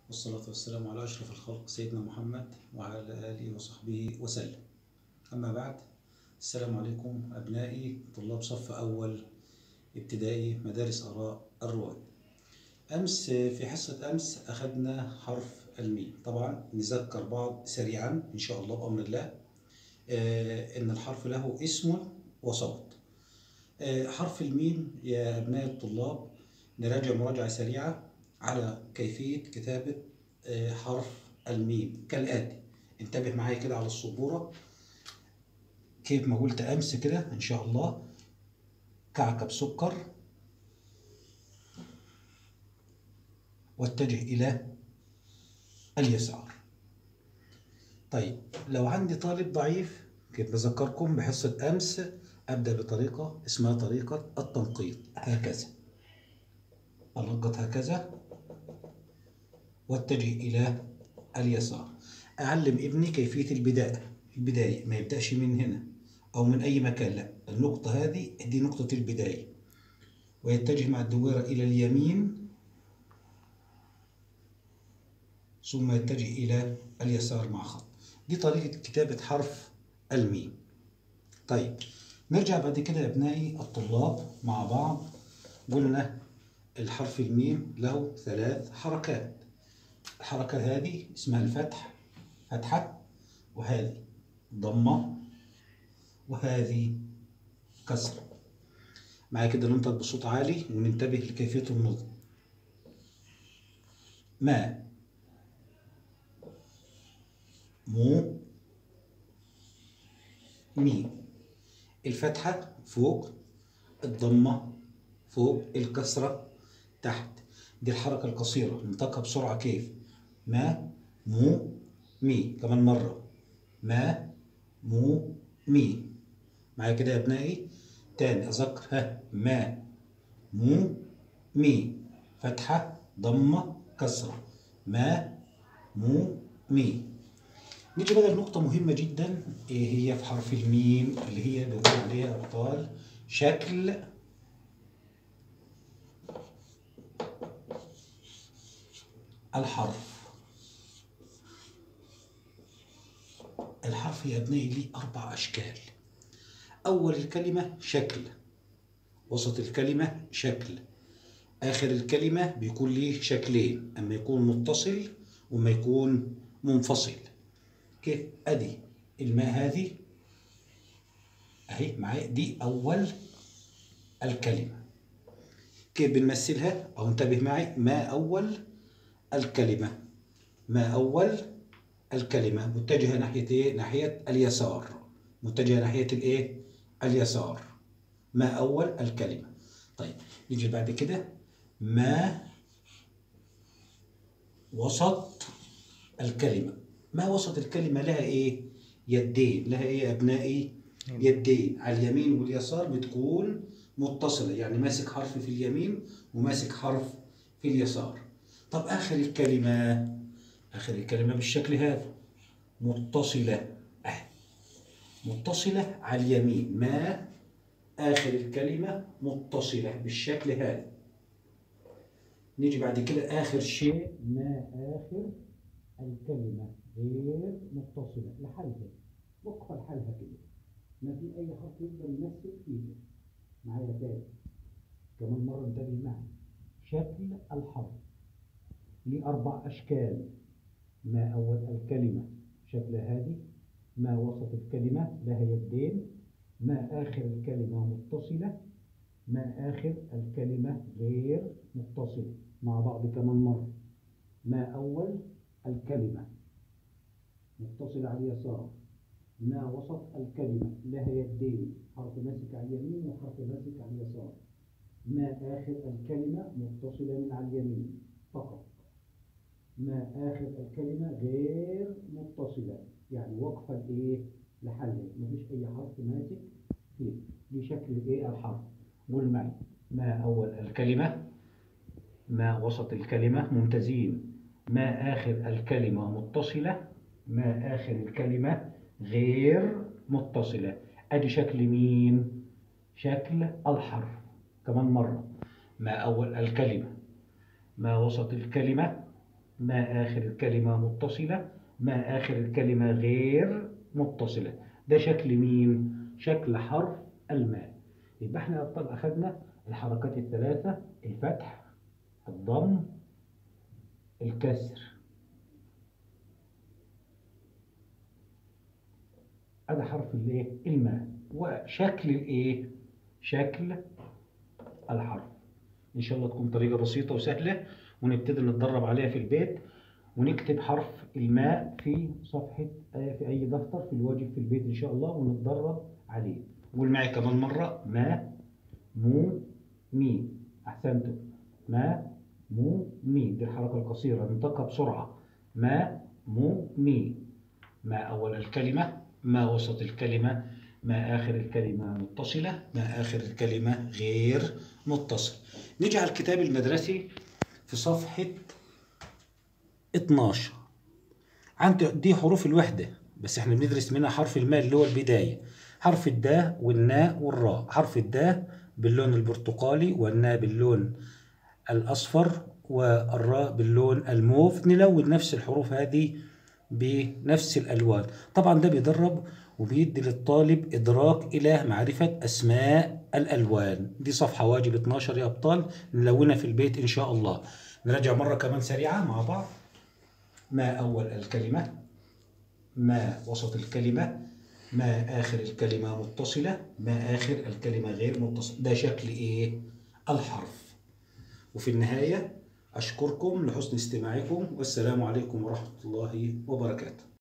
والصلاة والسلام على أشرف الخلق سيدنا محمد وعلى آله وصحبه وسلم. أما بعد، السلام عليكم أبنائي طلاب صف أول ابتدائي مدارس آراء الرواد. في حصة أمس أخذنا حرف الميم. طبعا نذكر بعض سريعا إن شاء الله بأمر الله إن الحرف له اسم وصوت. حرف الميم يا أبناء الطلاب نراجع مراجعة سريعة على كيفية كتابة حرف الميم كالآتي. انتبه معايا كده على السبورة كيف ما قلت أمس كده إن شاء الله. كعكب سكر واتجه إلى اليسار. طيب لو عندي طالب ضعيف كيف بذكركم بحصة أمس أبدأ بطريقة اسمها طريقة التنقيط. هكذا أنقط هكذا واتجه إلى اليسار. أعلم ابني كيفية البداية ما يبدأش من هنا أو من أي مكان، لا، النقطة هذه دي نقطة البداية، ويتجه مع الدويرة إلى اليمين ثم يتجه إلى اليسار مع خط. دي طريقة كتابة حرف الميم. طيب نرجع بعد كده يا أبنائي الطلاب مع بعض. قلنا الحرف الميم له 3 حركات. الحركة هذه اسمها الفتح، فتحة، وهذه ضمة، وهذه كسرة. معايا كده ننطق بصوت عالي وننتبه لكيفية النطق. ما، مو، مي. الفتحة فوق، الضمة فوق، الكسرة تحت. دي الحركة القصيرة ننطقها بسرعة كيف؟ ما، مو، مي. كمان مرة، ما، مو، مي. معايا كده يا ابنائي تاني أذكر. ما، مو، مي. فتحة، ضمة، كسرة. ما، مو، مي. نيجي بقى لنقطة مهمة جدا، ايه هي في حرف الميم اللي هي بنقول عليها أبطال شكل الحرف. الحرف يا ابنائي ليه 4 أشكال. أول الكلمة شكل، وسط الكلمة شكل، آخر الكلمة بيكون ليه شكلين، أما يكون متصل وما يكون منفصل. كيف؟ أدي الماء هذه أهي معايا، دي أول الكلمة. كيف بنمثلها؟ أو انتبه معي، ما أول الكلمة، ما أول الكلمة متجهة ناحية إيه؟ ناحية اليسار، متجهة ناحية الإيه؟ اليسار. ما أول الكلمة. طيب نيجي بعد كده ما وسط الكلمة. ما وسط الكلمة لها إيه؟ يدين. لها إيه يا أبنائي؟ يدين على اليمين واليسار بتكون متصلة، يعني ماسك حرف في اليمين وماسك حرف في اليسار. طب آخر الكلمة، آخر الكلمة بالشكل هذا متصلة، متصلة على اليمين. ما آخر الكلمة متصلة بالشكل هذا. نيجي بعد كده آخر شيء ما آخر الكلمة غير متصلة لحالها، وقفة لحالها كده، ما في أي حرف يقدر يمسك فيها. معايا تاني كمان مرة انتبه معي. شكل الحرف ليه 4 أشكال. ما أول الكلمة شكل هذه، ما وسط الكلمة لها يدين، ما آخر الكلمة متصلة، ما آخر الكلمة غير متصلة. مع بعض كمان مرة. ما أول الكلمة متصلة على اليسار، ما وسط الكلمة لها يدين، حرف ماسك على اليمين وحرف ماسك على اليسار. ما آخر الكلمة متصلة من على اليمين فقط. ما آخر الكلمة غير متصلة، يعني وقفة الإيه؟ لحلها، مفيش أي حرف ماسك فيه. دي شكل الإيه؟ الحرف. قول معي. ما أول الكلمة، ما وسط الكلمة ممتازين، ما آخر الكلمة متصلة، ما آخر الكلمة غير متصلة. أدي شكل مين؟ شكل الحرف. كمان مرة. ما أول الكلمة، ما وسط الكلمة، ما آخر الكلمة متصلة، ما آخر الكلمة غير متصلة. ده شكل مين؟ شكل حرف الماء. يبقى احنا يا أبطال أخذنا الحركات الثلاثة: الفتح، الضم، الكسر. هذا حرف الايه؟ الماء. وشكل الايه؟ شكل الحرف. ان شاء الله تكون طريقة بسيطة وسهلة، ونبتدي نتدرب عليها في البيت، ونكتب حرف الماء في صفحة في أي دفتر في الواجب في البيت إن شاء الله، ونتدرب عليه. قول معي كمان مرة: ما، مو، مي. أحسنتم. ما، مو، مي. دي الحركة القصيرة، ننطقها بسرعة: ما، مو، مي. ما أول الكلمة، ما وسط الكلمة، ما آخر الكلمة متصلة، ما آخر الكلمة غير متصل. نيجي على الكتاب المدرسي في صفحة 12. عندي دي حروف الوحدة، بس احنا بندرس منها حرف الماء اللي هو البداية. حرف الداء والناء والراء. حرف الداء باللون البرتقالي، والناء باللون الأصفر، والراء باللون الموف. نلون نفس الحروف هذه بنفس الألوان. طبعا ده بيدرب وبيدي للطالب إدراك إلى معرفة أسماء الألوان. دي صفحة واجب 12 يا أبطال، نلونها في البيت إن شاء الله. نرجع مرة كمان سريعة مع بعض: ما أول الكلمة، ما وسط الكلمة، ما آخر الكلمة متصلة، ما آخر الكلمة غير متصلة. ده شكل إيه؟ الحرف. وفي النهاية أشكركم لحسن استماعكم، والسلام عليكم ورحمة الله وبركاته.